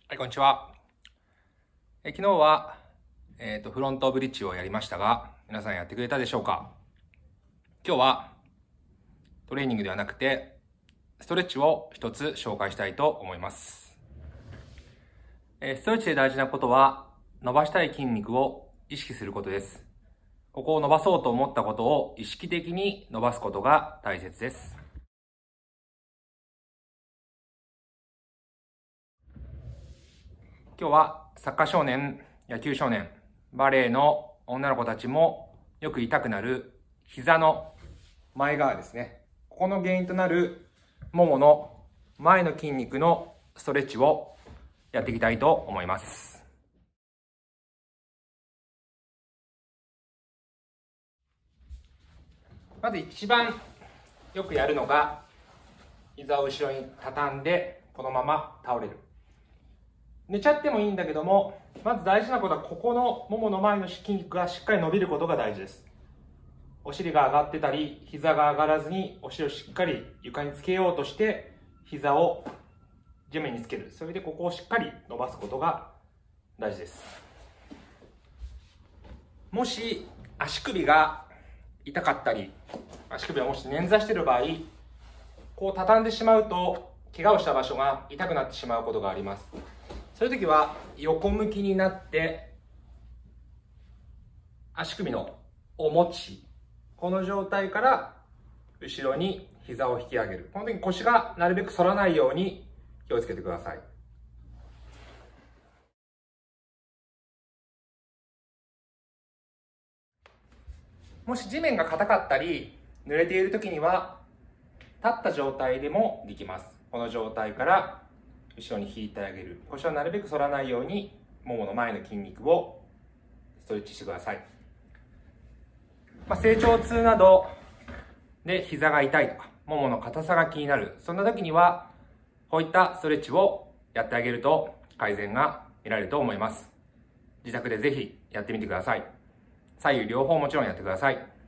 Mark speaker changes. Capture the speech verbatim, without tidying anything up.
Speaker 1: はい、こんにちは。え昨日は、えっと、フロントブリッジをやりましたが、皆さんやってくれたでしょうか？今日はトレーニングではなくて、ストレッチを一つ紹介したいと思います。えストレッチで大事なことは、伸ばしたい筋肉を意識することです。ここを伸ばそうと思ったことを意識的に伸ばすことが大切です。今日はサッカー少年、野球少年、バレーの女の子たちもよく痛くなる膝の前側ですね。ここの原因となるももの前の筋肉のストレッチをやっていきたいと思います。まず一番よくやるのが、膝を後ろに畳んでこのまま倒れる。寝ちゃってもいいんだけども、まず大事なことはここのももの前の筋肉がしっかり伸びることが大事です。お尻が上がってたり、膝が上がらずにお尻をしっかり床につけようとして、膝を地面につける。それでここをしっかり伸ばすことが大事です。もし足首が痛かったり、足首がもし捻挫している場合、こう畳んでしまうと、怪我をした場所が痛くなってしまうことがあります。そういう時は横向きになって足首のお餅、この状態から後ろに膝を引き上げる。この時腰がなるべく反らないように気をつけてください。もし地面が硬かったり濡れている時には立った状態でもできます。この状態から後ろに引いてあげる。腰はなるべく反らないようにももの前の筋肉をストレッチしてください。まあ、成長痛などで膝が痛いとかももの硬さが気になる、そんな時にはこういったストレッチをやってあげると改善が見られると思います。自宅でぜひやってみてください。左右両方もちろんやってください。